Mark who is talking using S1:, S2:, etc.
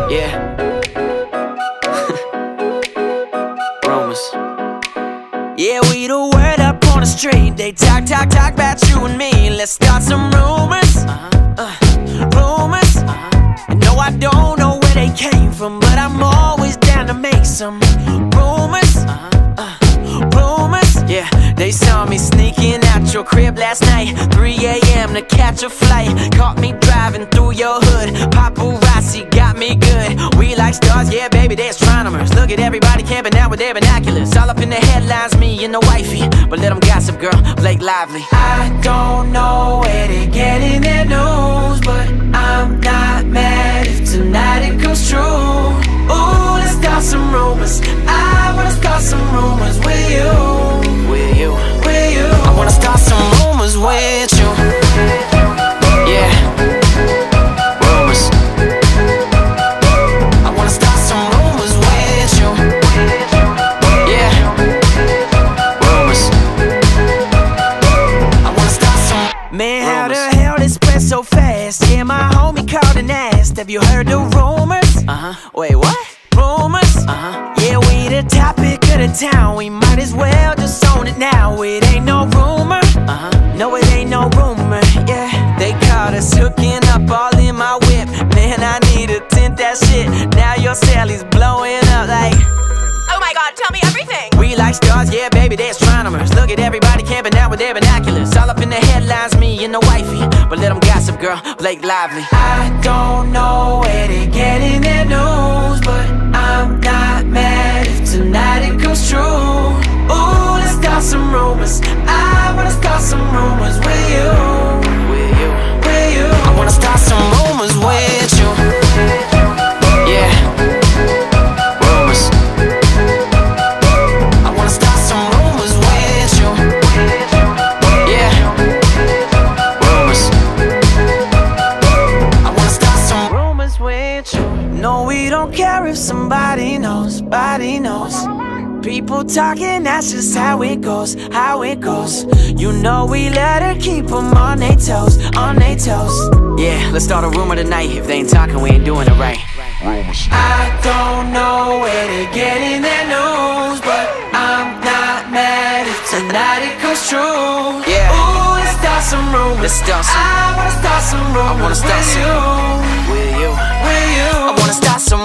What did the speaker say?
S1: Yeah. Rumors. Yeah, we the word up on the street. They talk about you and me. Let's start some rumors. Rumors. No, I don't know where they came from, but I'm always down to make some rumors. Rumors. Yeah, they saw me sneaking out your crib last night, 3 a.m. to catch a flight. Caught me driving through your hood. Paparazzi got me good. We like stars, yeah baby, they're astronomers. Look at everybody camping out with their binoculars. All up in the headlines, me and the wifey. But let them gossip, girl, Blake Lively. I don't know where they getting their news, but I'm not mad if tonight it comes true. Ooh, let's start some rumors. I wanna start some rumors with you. With you. With you. I wanna start some rumors with you. Yeah. Rumors. I wanna start some rumors with you. Yeah. Rumors. I wanna start some. Man, how the hell this spread so fast? Yeah, my homie called and asked, have you heard the rumors? Wait, what? Rumors? Yeah, we the topic of the town. We might as well just own it now. It ain't no rumor. No, it ain't no rumor. Yeah, they caught us hooking up all in my whip. Man, I need to tint that shit. Now your Sally's blowing up like,
S2: oh my god, tell me everything.
S1: we like stars, yeah baby, they're astronomers. Look at everybody camping out with their binoculars. All up in the headlines, me and the wifey. But let them gossip, girl, Blake Lively. I don't know where they getting their news, but I'm not mad if tonight it comes true. Ooh, let's start some rumors. I wanna start some rumors with you. With you. With you. I wanna start some rumors with you. Yeah. Rumors. I wanna start some rumors with you. Yeah. Rumors. I wanna start some rumors with you. No, we don't care if somebody knows, body knows. People talking, that's just how it goes, how it goes. You know we let her keep them on their toes, on their toes. Yeah, let's start a rumor tonight. If they ain't talking, we ain't doing it right. I don't know where they're getting their news, but I'm not mad if tonight it comes true. Yeah. Ooh, let's start some rumors. Let's start some. I wanna start some rumors. I wanna start with some. With you. With you. I wanna start some